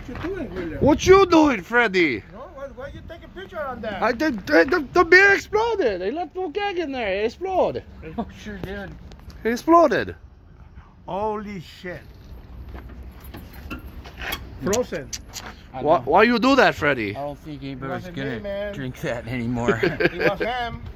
what you doing, William? What you doing, Freddy? No, why you taking a picture on that? The beer exploded. They left no keg in there. It exploded. Oh, sure did. It exploded. Holy shit. Frozen. Why you do that, Freddy? I don't think anybody's Wasn't gonna me, man. drink that anymore. It was him.